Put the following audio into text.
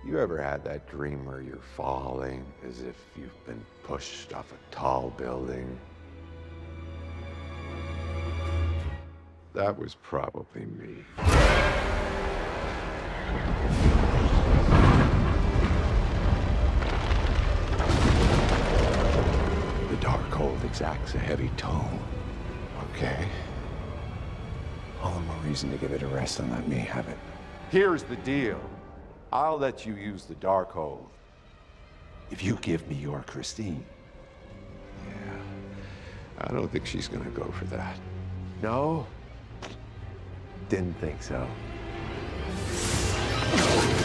You ever had that dream where you're falling as if you've been pushed off a tall building? That was probably me. The Darkhold exacts a heavy toll. Okay. All the more reason to give it a rest and let me have it. Here's the deal. I'll let you use the Darkhold if you give me your Christine. Yeah, I don't think she's gonna go for that. No? Didn't think so.